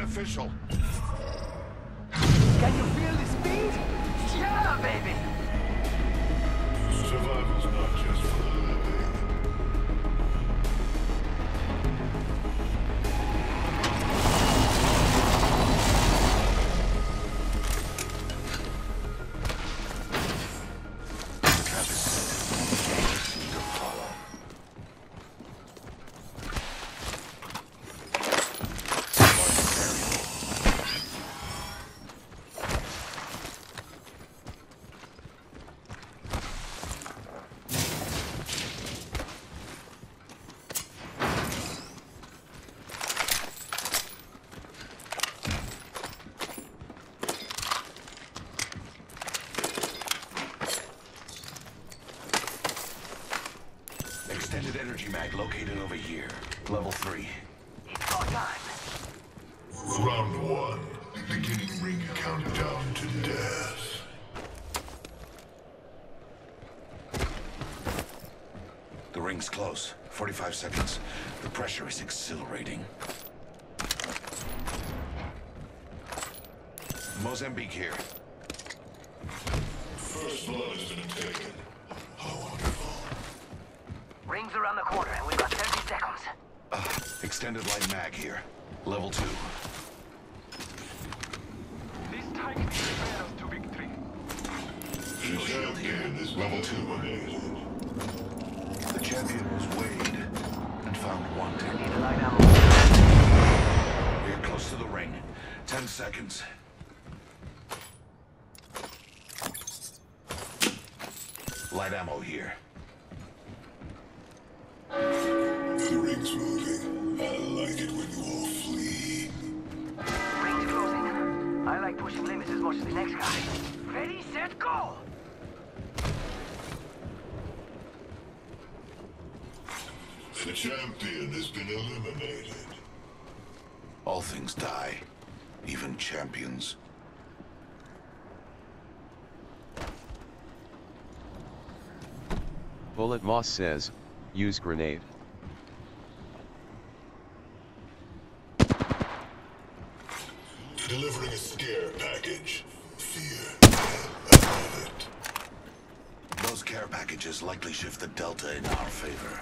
beneficial. Can you feel the speed? Yeah, baby! Survival's not just for the living. Extended energy mag located over here. Level 3. It's go time. Round 1. Beginning ring countdown to death. The ring's close. 45 seconds. The pressure is exhilarating. Mozambique here. First blood has been taken. How wonderful. Ring's around the corner and we've got 30 seconds. Extended light mag here. Level 2. This time will lead us to victory. Shield here. Level 2. The champion was weighed and found wanting. Need a light ammo. We are close to the ring. 10 seconds. Light ammo here. The ring's moving. I like it when you all flee. Ring's closing. I like pushing limits as much as the next guy. Ready, set, go! The champion has been eliminated. All things die, even champions. Bullet Moss says, use grenade. Delivering a scare package. Fear. I love it. Those care packages likely shift the delta in our favor.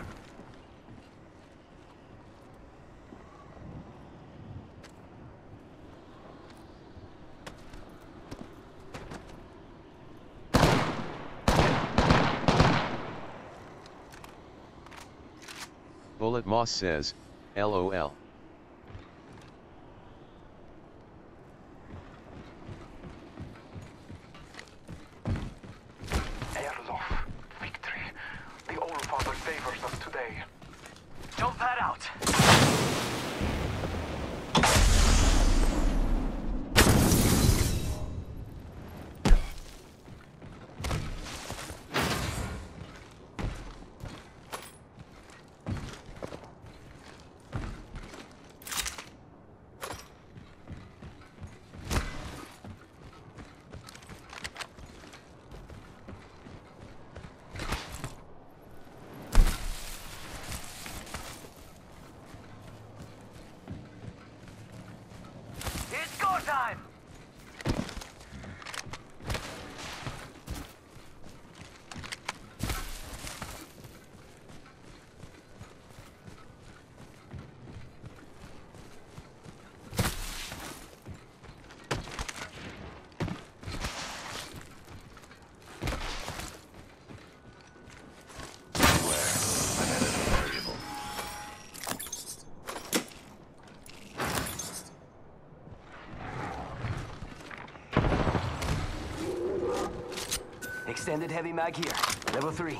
Bullet Moss says, LOL. Erlof, victory. The Allfather favors us today. Jump pad out. It's go time! Extended heavy mag here. Level 3.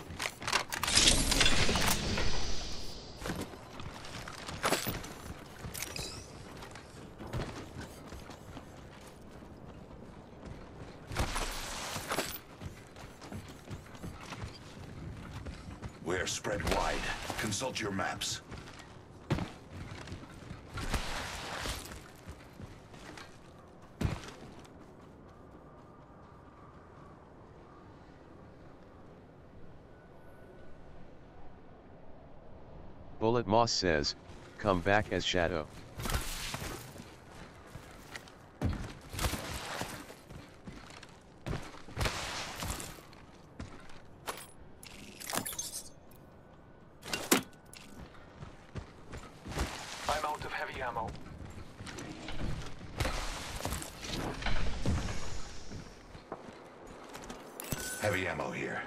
We're spread wide. Consult your maps. Bullet Moss says, come back as Shadow. Heavy ammo here.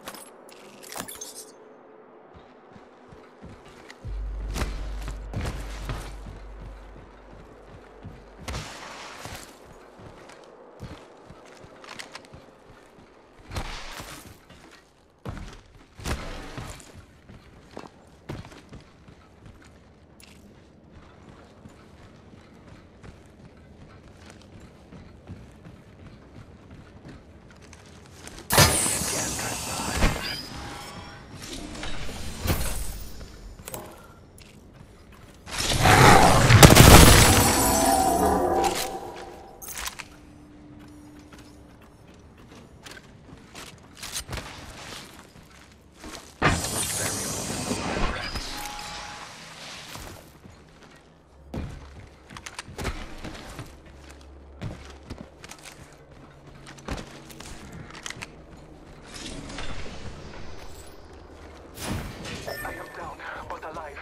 I am down, but alive.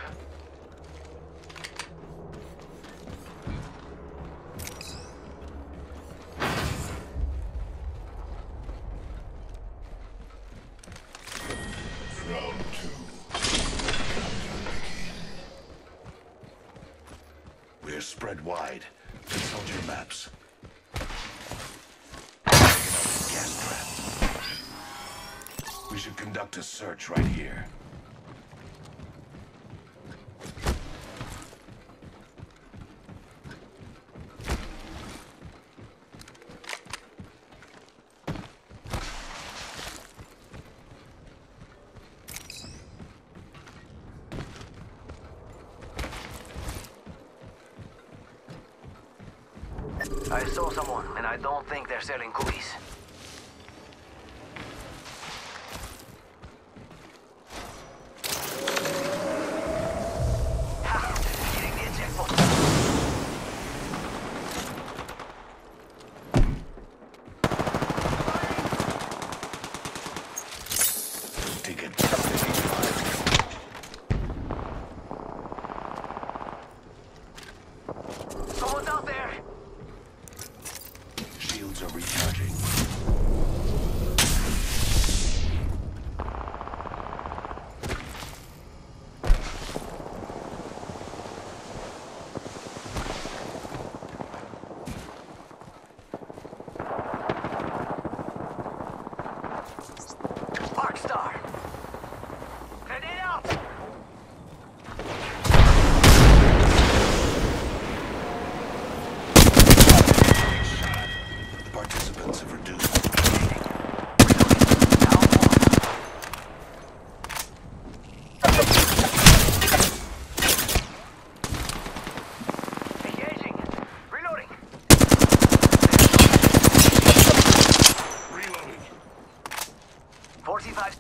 Round 2. We're spread wide. Consult your maps. Gas trap. We should conduct a search right here. I saw someone, and I don't think they're selling cookies. Ha! Hitting the eject button. Take it. Someone's out there! Shields are recharging. Arcstar! Grenade out! Participants have reduced. Engaging! Reloading! Reloading. 45.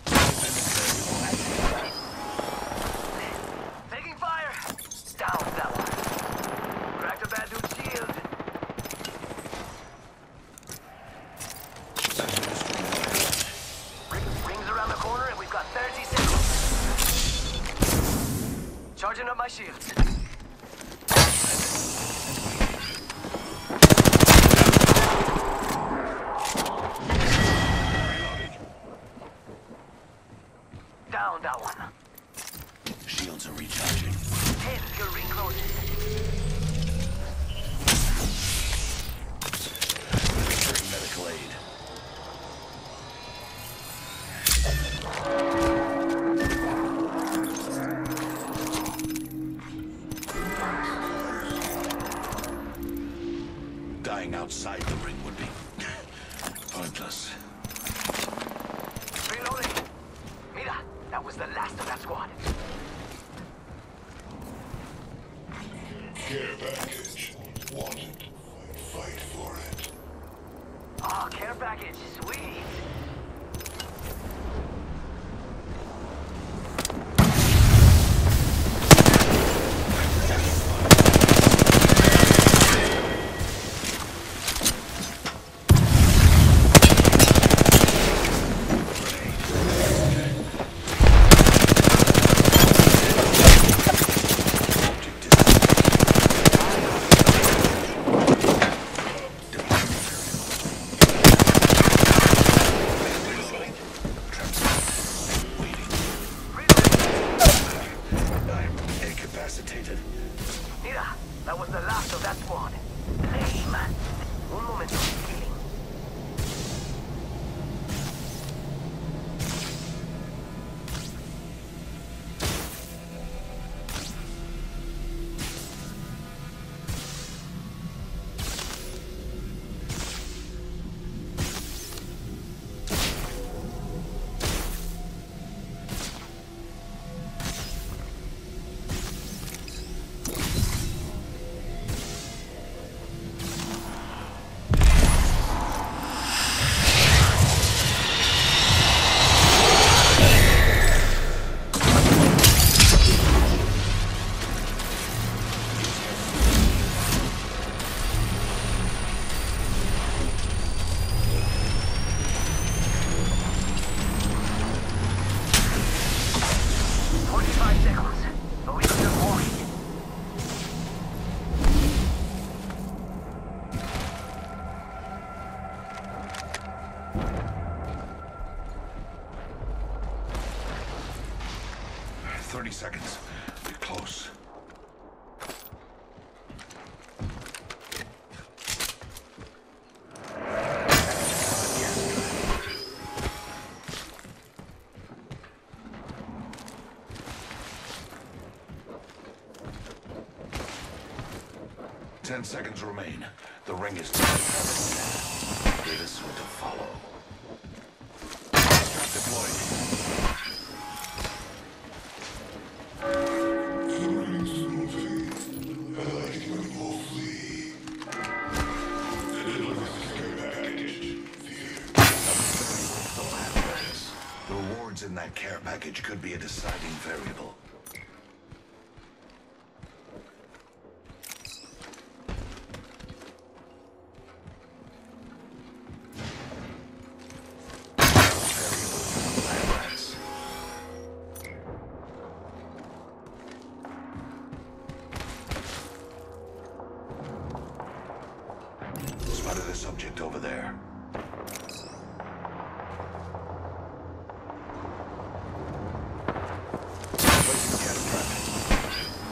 Taking fire! Down that one. Cracked a bad dude's shield. Rings around the corner and we've got 30 seconds. Charging up my shields. Down that one. Shields are recharging. 10 till ring closes. Delivering medical aid. Dying outside the ring would be pointless. Reloading. Mira, that was the last of that squad. Care package. Wanted. Fight for it. Oh, care package. Sweet. 30 seconds. We're close. Ten seconds remain. The ring is tight. Davis to follow. Trap deployed. The ring's moving. I like it when you all flee. Deliver this care package. The lab rats. The rewards in that care package could be a deciding variable. Spotted a subject over there. Placing gas trap.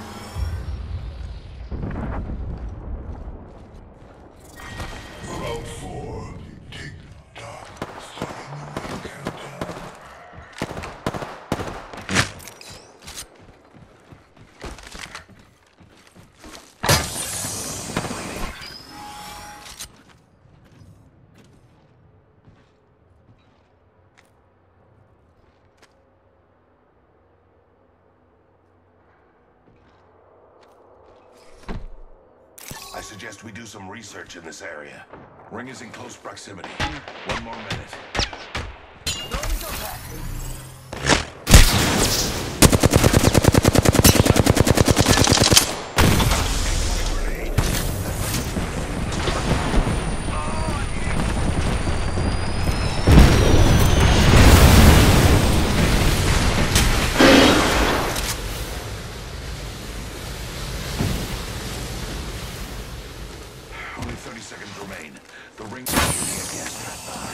Round 4. Tick tock. Starting the ring countdown. I suggest we do some research in this area. Ring is in close proximity. 1 more minute. Only 30 seconds remain. The ring is shooting a gas trap.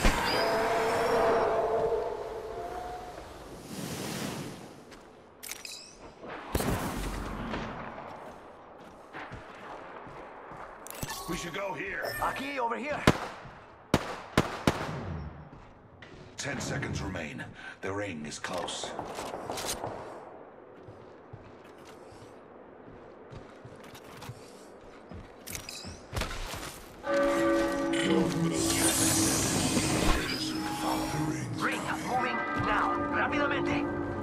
We should go here. Aquí, over here. 10 seconds remain. The ring is close. Ring, moving now. Rápidamente.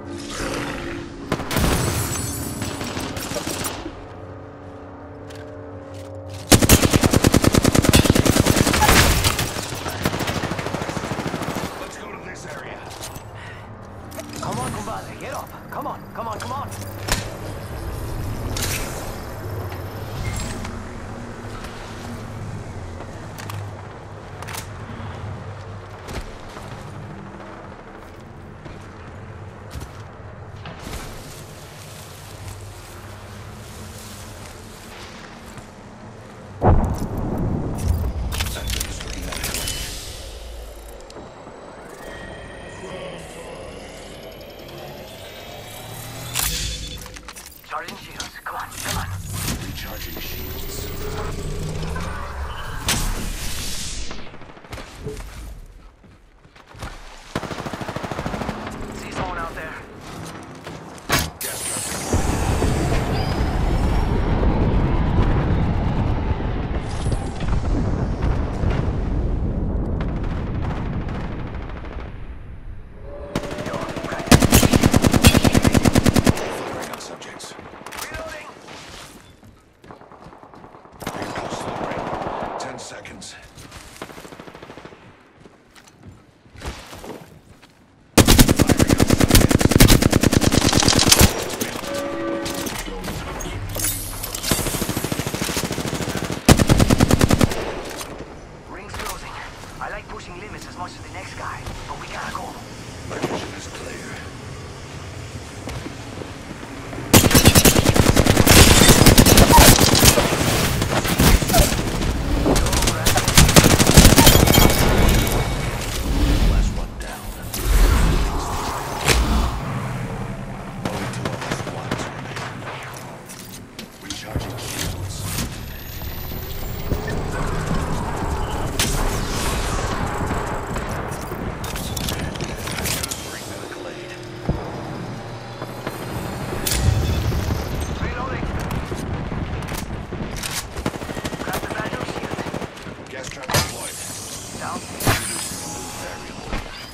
Let's go to this area. Come on, compadre. Get up. Come on, come on, come on. Charging shields. Come on, come on. Recharging shields. See someone out there? Gas trap. Firing on subjects.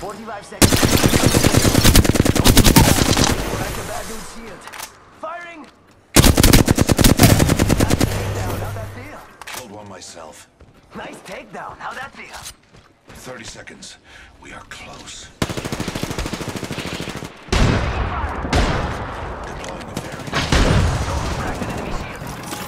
45 seconds. Crack the bad dude's shield. Firing! Nice takedown. How'd that feel? Killed one myself. Nice takedown. How'd that feel? 30 seconds. We are close. Deploying a variant. Cracked an enemy shield.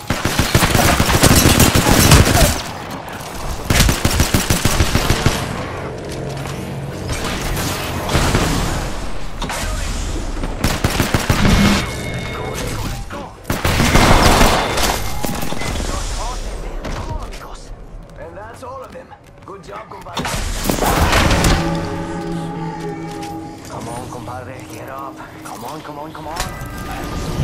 And that's all of them. Good job, compadre. Come on, compadre, get up. Come on, come on, come on.